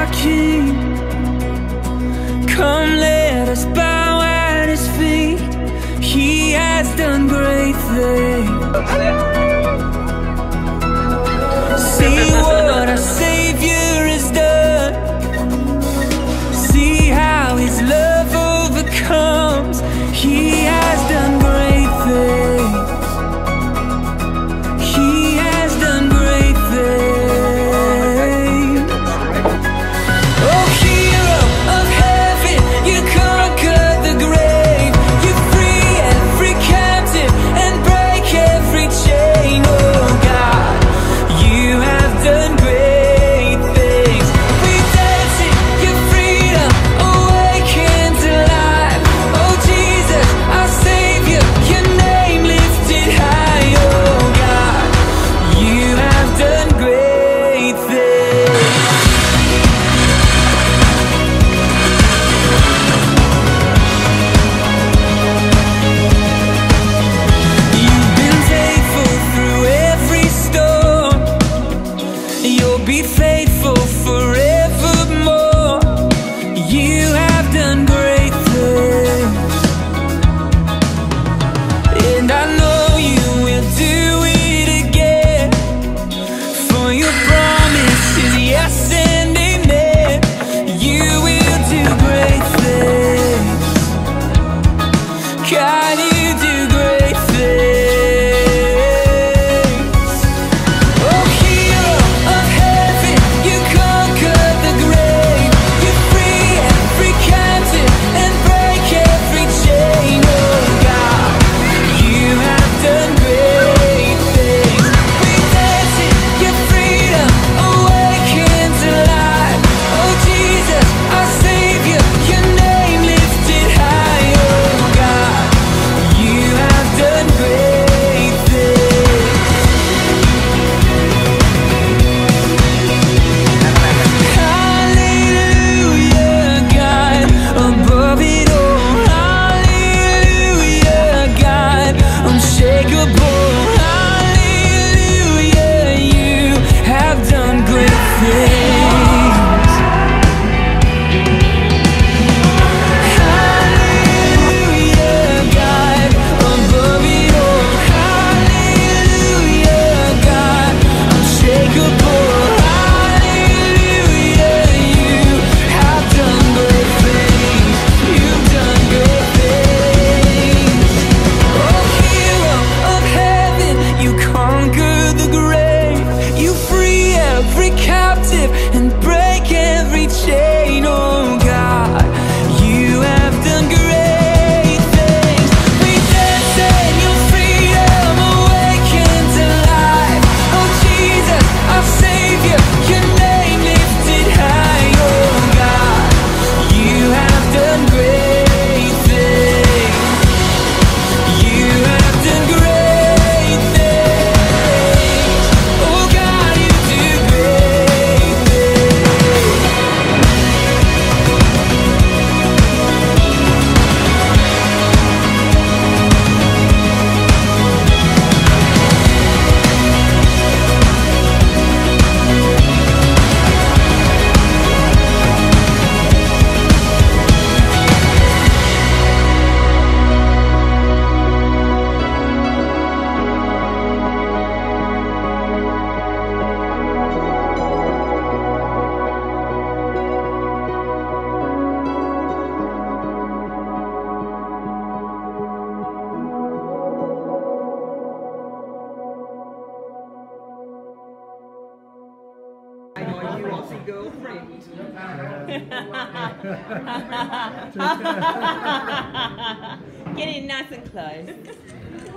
our King. Come, let us bow at His feet. He has done great things. See what our Savior has done. See how His love overcomes. He has done great things. He has done great things. Oh, hero of heaven, you conquered the grave. You free every captive and break every chain. Oh God, you have done great things. We dance in your freedom, awakened to life. Oh Jesus, our Savior, your name lifted high. Oh God, you have done great things. You've been faithful through every storm. You'll be faithful forevermore. You have done great things, and I know you will do it again. For your promise is yes and amen. You will do great things. God, you do great things. Oh, hero of heaven, you conquered the grave. You free every captive and break every chain. Oh God, you have done great things. We dance in your freedom, awakened to life. Oh Jesus, our Savior, your name lifted high. Oh God, you have done great things. Hallelujah, God, above it all. Hallelujah, God, unshakable. Hallelujah, you have done great things. Hallelujah, God, above it all. Hallelujah, God, unshakable. Hallelujah, you have done great things. You've done great things. Oh, hero of heaven, you conquer the grave. You free every captive and break every chain. Oh God, you have done great things. We dance in your freedom, awakened to life. Oh Jesus, our Savior, your name lifted high. Oh God, you have done great things. You have done great things. Oh God, you do great things. Get in nice and close.